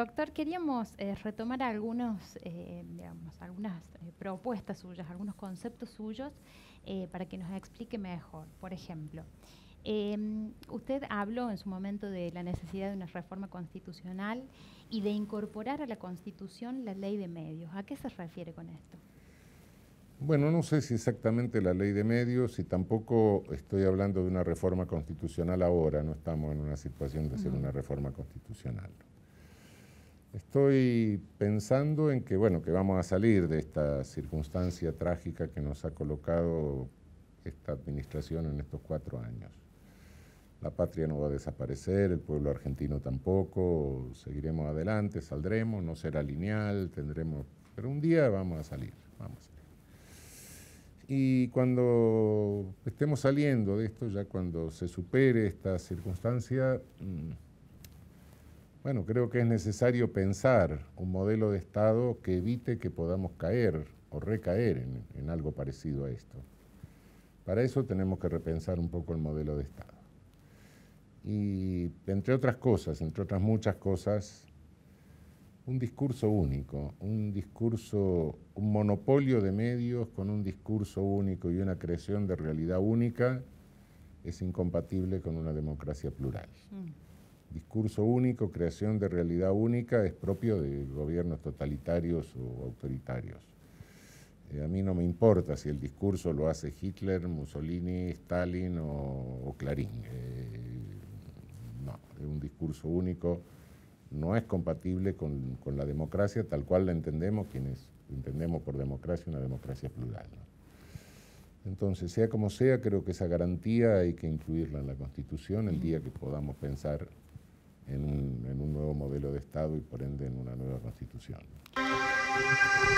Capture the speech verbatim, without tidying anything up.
Doctor, queríamos eh, retomar algunos, eh, digamos, algunas eh, propuestas suyas, algunos conceptos suyos eh, para que nos explique mejor. Por ejemplo, eh, usted habló en su momento de la necesidad de una reforma constitucional y de incorporar a la Constitución la ley de medios. ¿A qué se refiere con esto? Bueno, no sé si exactamente la ley de medios y tampoco estoy hablando de una reforma constitucional ahora, no estamos en una situación de hacer Uh-huh. una reforma constitucional. Estoy pensando en que, bueno, que vamos a salir de esta circunstancia trágica que nos ha colocado esta administración en estos cuatro años. La patria no va a desaparecer, el pueblo argentino tampoco, seguiremos adelante, saldremos, no será lineal, tendremos, pero un día vamos a salir, vamos a salir. Y cuando estemos saliendo de esto, ya cuando se supere esta circunstancia, bueno, creo que es necesario pensar un modelo de Estado que evite que podamos caer o recaer en, en algo parecido a esto. Para eso tenemos que repensar un poco el modelo de Estado. Y entre otras cosas, entre otras muchas cosas, un discurso único, un discurso, un monopolio de medios con un discurso único y una creación de realidad única es incompatible con una democracia plural. Mm. Discurso único, creación de realidad única es propio de gobiernos totalitarios o autoritarios. Eh, a mí no me importa si el discurso lo hace Hitler, Mussolini, Stalin o, o Clarín. Eh, no, es un discurso único. No es compatible con, con la democracia tal cual la entendemos, quienes entendemos por democracia una democracia plural, ¿no? Entonces, sea como sea, creo que esa garantía hay que incluirla en la Constitución el día que podamos pensar en un, en un nuevo modelo de Estado y por ende en una nueva Constitución.